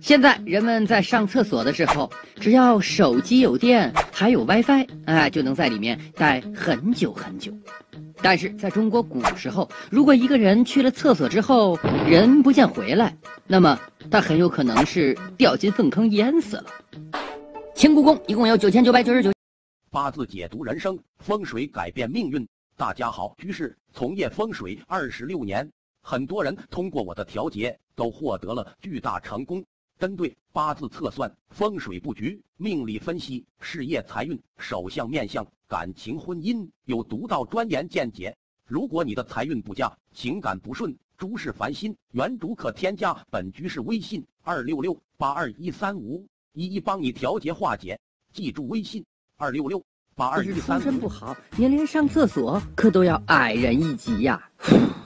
现在人们在上厕所的时候，只要手机有电，还有 WiFi，就能在里面待很久很久。但是在中国古时候，如果一个人去了厕所之后人不见回来，那么他很有可能是掉进粪坑淹死了。清故宫一共有9999。 八字解读人生，风水改变命运。大家好，居士从业风水26年，很多人通过我的调节都获得了巨大成功。针对八字测算、风水布局、命理分析、事业财运、手相面相、感情婚姻有独到专研见解。如果你的财运不佳、情感不顺、诸事烦心，原主可添加本居士微信266-8213511帮你调节化解。记住微信266-82135。 出身不好，您连上厕所可都要矮人一级呀。